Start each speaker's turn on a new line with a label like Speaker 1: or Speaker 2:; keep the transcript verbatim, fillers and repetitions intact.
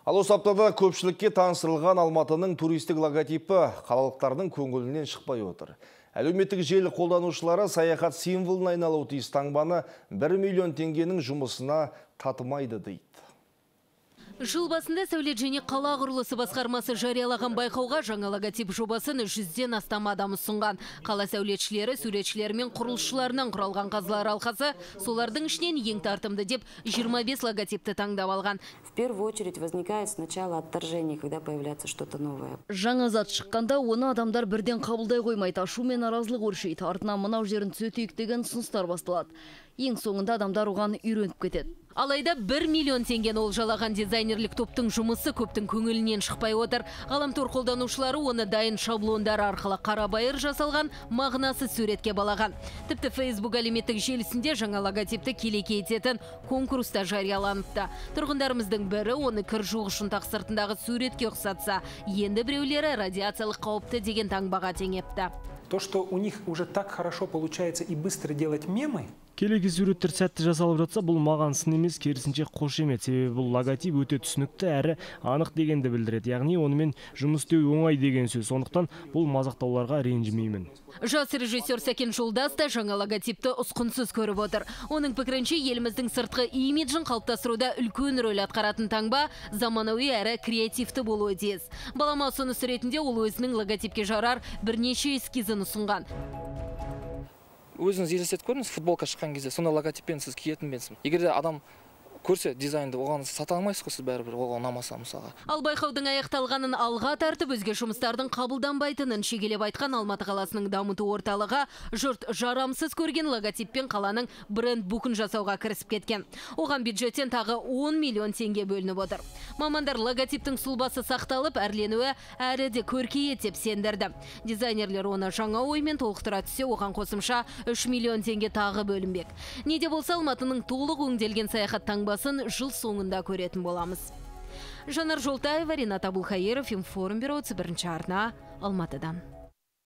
Speaker 1: Ал осы аптада көпшілікке таныстырылған Алматының туристік логотипі қалалықтардың көңілінен шықпай отыр. Әлеуметтік желі қолданушылары саяхат символына айналуы тиіс таңбаны бір миллион теңгенің жұмысына татымайды дейді.
Speaker 2: Жыл басында сәулет және қала құрылысы басқармасы жариялаған байқауға жаңа логотип жобасын жүзден астам адам ұсынған. Қала сәулетшілері, суретшілері мен құрылысшыларынан құралған қазылар алқасы солардың ішінен ең тартымды деп жиырма бес логотипті таңдап алған.
Speaker 3: В первую очередь возникает сначала отторжение, когда появляется что-то новое.
Speaker 4: Жаңа зат шыққанда оны адамдар бірден қабылдай қоймайды, ашу мен наразылық өршейді. Артынан мынау жерін түзетейік деген ұсыныстар басталады. Ең соңында адамдар оған үйреніп кетеді.
Speaker 2: Алайда бір миллион теңгені олжалаған дизайнерлік топтың жұмысы көптің көңілінен шықпай отыр. Ғаламтор қолданушылары оны дайын шаблондар арқылы қарабайыр жасалған мағынасы суретке балаған. Тіпті Facebook әлеуметтік желісінде жаңа логотипті келеке ететін конкурста жарияланыпты. Тұрғындарымыздың бірі оны кір жуғышын тақсыртындағы суретке ұқсатса, енді біреулері радиациялық қауіпті деген таңбаға теңепті.
Speaker 5: То, что у них уже так хорошо получается и быстро делать мемы.
Speaker 6: Келеке суреттер сәтті жасалып жатса, бұл маған сын емес, керісінше қош емес. Себебі бұл логотип өте түсінікті әрі анық дегенді білдіреді. Яғни онымен жұмыс істеу оңай деген сөз. Сондықтан бұл мазақтауларға ренжімеймін.
Speaker 2: Жас режиссер Сәкен Жолдас та жаңа логотипті ұсқынсыз көріп отыр. Оның пікірінше еліміздің сыртқы имиджін қалыптастыруда үлкен рөл атқаратын таңба заманауи әрі креативті болуы тиіс. Балама ұсыныс ретінде ол өзінің логотипке жарар бірнеше эскизін ұсынған.
Speaker 7: Өзіңіз елестетіп көріңіз, футболка шыққан кезде сонда логотиппен сіз киетін бенсіз. Егер де адам көрсе дизайнды, оған сата алмайсыз ғой, сіз бәрібір оған ұнамаса мысалға.
Speaker 2: Ал байқаудың аяқталғанын алға тартып, өзге жұмыстардың қабылданбайтынын шегелеп айтқан Алматы қаласының дамыту орталығы жұрт жарамсыз көрген логотиппен қаланың бренд-букын жасауға кірісіп кеткен. Оған бюджеттен тағы он миллион теңге бөлініп отыр. Мамандар логотиптің сұлбасы сақталып, әрленуі әрі де көркейеді деп сендірді. Дизайнерлер оны жаңа оймен толықтыра түссе, оған қосымша үш миллион теңге тағы бөлінбек. Не де болса, Алматының толық өңделген саяхат таңбасын жыл соңында көретін боламыз. Жанар Жолтаева, Ринат Абулхаиров, Информбюро, бірінші арна, Алматыдан.